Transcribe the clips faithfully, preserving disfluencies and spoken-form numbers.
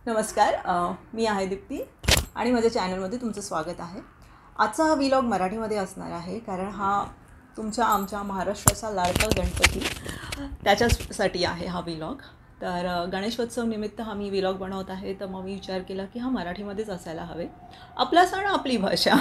नमस्कार, मी आहे दीप्ती आणि माझ्या चॅनलमध्ये तुमचं स्वागत आहे। आजचा हा व्लॉग मराठीमध्ये असणार आहे कारण हा तुमच्या आमच्या महाराष्ट्राचा लाडका गणपती त्याच्यासाठी आहे हा व्लॉग। तर गणेशोत्सव निमित्त हा मी व्लॉग बनवत आहे, तर मग मी विचार केला की हा मराठीमध्येच असायला हवे, आपला सण आपली भाषा।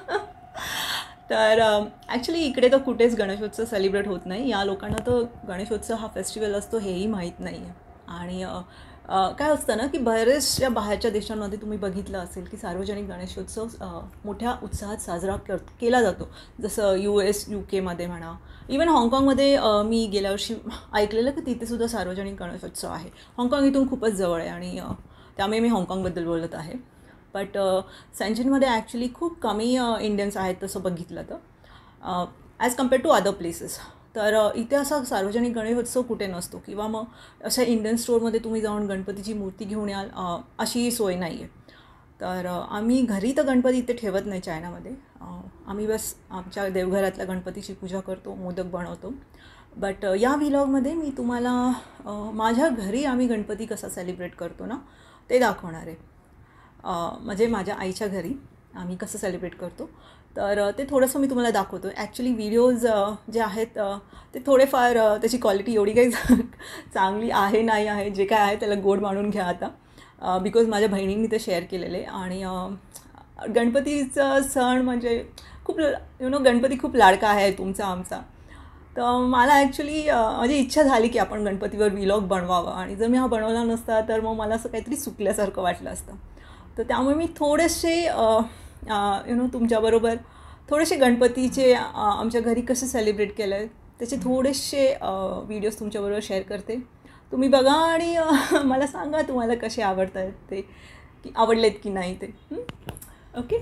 तर ॲक्च्युली इकडे तर कुठेच गणेशोत्सव सेलिब्रेट होत नाही, या लोकांना तर गणेशोत्सव हा फेस्टिवल असतो हेही माहीत नाही आहे। आणि काय असतं ना की बरेचशा बाहेरच्या देशांमध्ये तुम्ही बघितलं असेल की सार्वजनिक गणेशोत्सव मोठ्या उत्साहात साजरा कर केला जातो, जसं यू एस यू केमध्ये म्हणा, इवन हाँगकाँगमध्ये मी गेल्या वर्षी ऐकलेलं की तिथेसुद्धा सार्वजनिक गणेशोत्सव आहे। हाँगकाँग इथून खूपच जवळ आहे आणि त्यामुळे मी हाँगकाँगबद्दल बोलत आहे। बट सेंचनमध्ये ॲक्च्युली खूप कमी इंडियन्स आहेत तसं बघितलं तर as compared to other places. तर इथे असा सार्वजनिक गणेशोत्सव कुठे नसतो किंवा मग अशा इंडियन स्टोअरमध्ये तुम्ही जाऊन गणपतीची मूर्ती घेऊन याल अशी सोय नाही आहे। तर आम्ही घरी तर गणपती इथे ठेवत नाही चायनामध्ये, आम्ही बस आमच्या देवघरातल्या गणपतीची पूजा करतो, मोदक बनवतो। बट या व्लॉगमध्ये मी तुम्हाला माझ्या घरी आम्ही गणपती कसा सेलिब्रेट करतो ना ते दाखवणार आहे। म्हणजे माझ्या आईच्या घरी आम्ही कसं सेलिब्रेट करतो तर ते थोडंसं मी तुम्हाला दाखवतो। ॲक्च्युली व्हिडिओज जे आहेत ते थोडेफार त्याची क्वालिटी एवढी काही चांगली आहे नाही आहे, जे काय आहे त्याला गोड मानून घ्या आता, बिकॉज माझ्या बहिणींनी ते शेअर केलेले। आणि गणपतीचं सण म्हणजे खूप यु नो गणपती खूप लाडका आहे तुमचा आमचा। तर मला ॲक्च्युली माझी इच्छा झाली की आपण गणपतीवर व्लॉग बनवावं, आणि जर मी हा बनवला नसता तर मग मला असं काहीतरी चुकल्यासारखं वाटलं असतं। तर त्यामुळे मी थोडेसे यु नो तुमच्याबरोबर थोडेसे गणपतीचे आमच्या घरी कसे सेलिब्रेट केलं आहे त्याचे थोडेसे व्हिडिओज तुमच्याबरोबर शेअर करते। तुम्ही बघा आणि मला सांगा तुम्हाला कसे आवडत आहेत ते, की आवडलेत की नाही ते। ओके,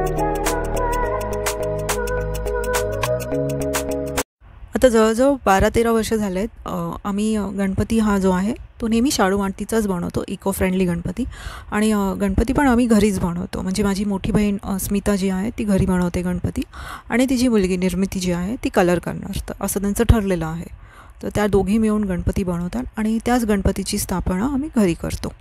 आता जवळजवळ बारा तेरा वर्ष झाले आहेत आम्ही गणपती हा जो आहे तो नेहमी शाडू मातीचाच बनवतो, इको फ्रेंडली गणपती। आणि गणपती पण आम्ही घरीच बनवतो, म्हणजे माझी मोठी बहीण स्मिता जी आहे ती घरी बनवते गणपती, आणि तिची मुलगी निर्मिती जी आहे ती कलर करणार, तर असं त्यांचं ठरलेलं आहे। तर त्या दोघी मिळून गणपती बनवतात आणि त्याच गणपतीची स्थापना आम्ही घरी करतो।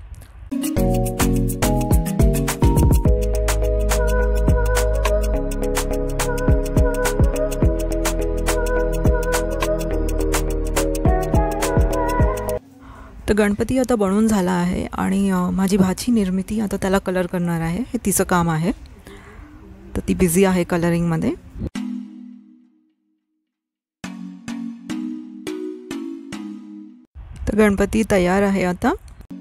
तर गणपती आता बनवून झाला आहे आणि माझी भाची निर्मिती आता त्याला कलर करणार आहे, हे तिचं काम आहे। तर ती बिझी आहे कलरिंगमध्ये। तर गणपती तयार आहे आता।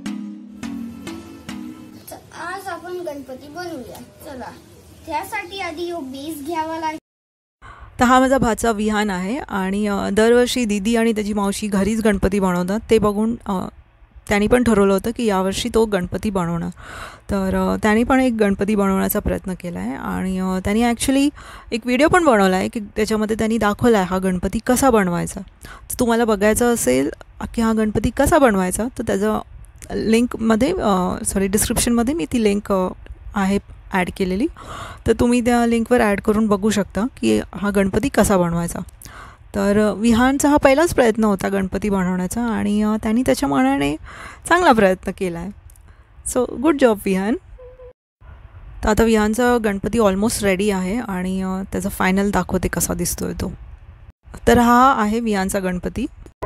आज आपण गणपती बनवूया, चला। त्यासाठी आधी यो बेस घ्यावा लागेल। तर हा माझा भाचा विहान आहे आणि दरवर्षी दीदी आणि त्याची मावशी घरीच गणपती बनवतात, ते बघून त्यांनी पण ठरवलं होतं की यावर्षी तो गणपती बनवणार। तर त्यांनी पण एक गणपती बनवण्याचा प्रयत्न केला आहे आणि त्यांनी ॲक्च्युली एक व्हिडिओ पण बनवला आहे की त्याच्यामध्ये त्यांनी दाखवला आहे हा गणपती कसा बनवायचा। तर तुम्हाला बघायचं असेल की हा गणपती कसा बनवायचा तर त्याचं लिंकमध्ये सॉरी डिस्क्रिप्शनमध्ये मी ती लिंक आहे ॲड केलेली, तर तुम्ही त्या लिंकवर ॲड करून बघू शकता की हा गणपती कसा बनवायचा। तर विहानचा हा पहिलाच प्रयत्न होता गणपती बनवण्याचा आणि त्यांनी त्याच्या मनाने चांगला प्रयत्न केला आहे, सो गुड जॉब विहान। तर आता विहानचा गणपती ऑलमोस्ट रेडी आहे आणि त्याचा फायनल दाखवते कसा दिसतोय तो। तर हा आहे विहानचा गणपती।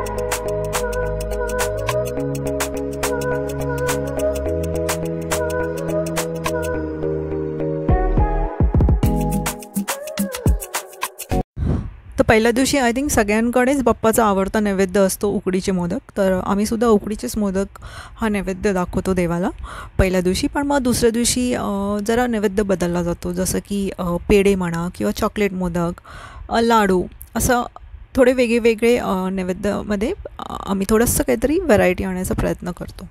तर पहिल्या दिवशी आय थिंक सगळ्यांकडेच बाप्पाचा आवडता नैवेद्य असतो उकडीचे मोदक, तर आम्हीसुद्धा उकडीचेच मोदक हा नैवेद्य दाखवतो देवाला पहिल्या दिवशी। पण मग दुसऱ्या दिवशी जरा नैवेद्य बदलला जातो, जसं की पेढे म्हणा किंवा चॉकलेट मोदक, लाडू, असं थोडे वेगळे वेगळे नैवेद्यामध्ये आम्ही थोडंसं काहीतरी व्हरायटी आणण्याचा प्रयत्न करतो।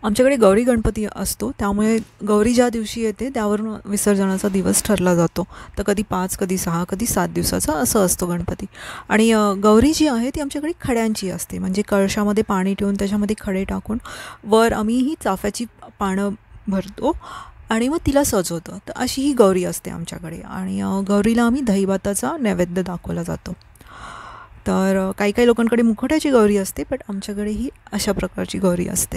आमच्याकडे गौरी गणपती असतो, त्यामुळे गौरी ज्या दिवशी येते त्यावरून विसर्जनाचा दिवस ठरला जातो. तर कधी पाच, कधी सहा, कधी सात दिवसाचा असं असतो गणपती. आणि अ, गौरी जी आहे ती आमच्याकडे खड्यांची असते, म्हणजे कळशामध्ये पाणी ठेवून त्याच्यामध्ये खडे टाकून वर आम्ही ही चाफ्याची पानं भरतो आणि मग तिला सजवतो. तर अशी ही गौरी असते आमच्याकडे. आणि अ, गौरीला आम्ही दहीभाताचा नैवेद्य दाखवला जातो. तर अ, काही काही लोकांकडे मुखवट्याची गौरी असते, बट आमच्याकडे ही अशा प्रकारची गौरी असते.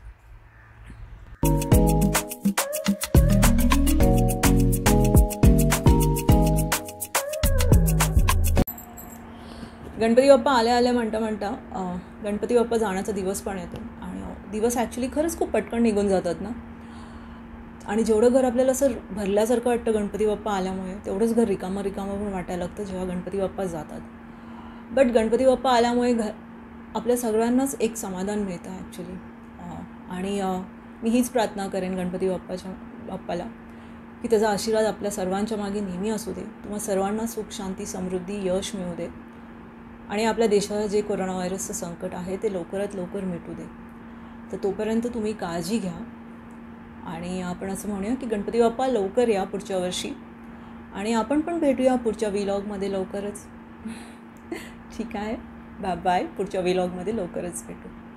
गणपती बाप्पा आल्या आल्या म्हणता म्हणता अ, गणपती बाप्पा जाण्याचा दिवस पण येतो. आणि दिवस ॲक्च्युली खरंच खूप पटकन निघून जातात ना. आणि जेवढं घर आपल्याला असं भरल्यासारखं वाटतं गणपती बाप्पा आल्यामुळे, तेवढंच घर रिकामं रिकामं पण वाटायला लागतं जेव्हा गणपती बाप्पा जातात. बट गणपती बाप्पा आल्यामुळे घर आपल्या सगळ्यांनाच एक समाधान मिळतं ॲक्च्युली. आणि अ, मी हीच प्रार्थना करेन गणपती बाप्पाच्या बाप्पाला की त्याचा आशीर्वाद आपल्या सर्वांच्या मागे नेहमी असू दे. तुम्हा सर्वांना सुख, शांती, समृद्धी, यश मिळू दे. आणि आपल्या देशाला जे कोरोना व्हायरसचं संकट आहे ते लवकरात लवकर मिटू दे. तर तोपर्यंत तुम्ही काळजी घ्या. आणि आपण असं म्हणूया की गणपती बाप्पा लवकर या पुढच्या वर्षी. आणि आपण पण भेटूया पुढच्या व्लॉगमध्ये लवकरच. ठीक आहे, बाय बाय. पुढच्या व्लॉगमध्ये लवकरच भेटू.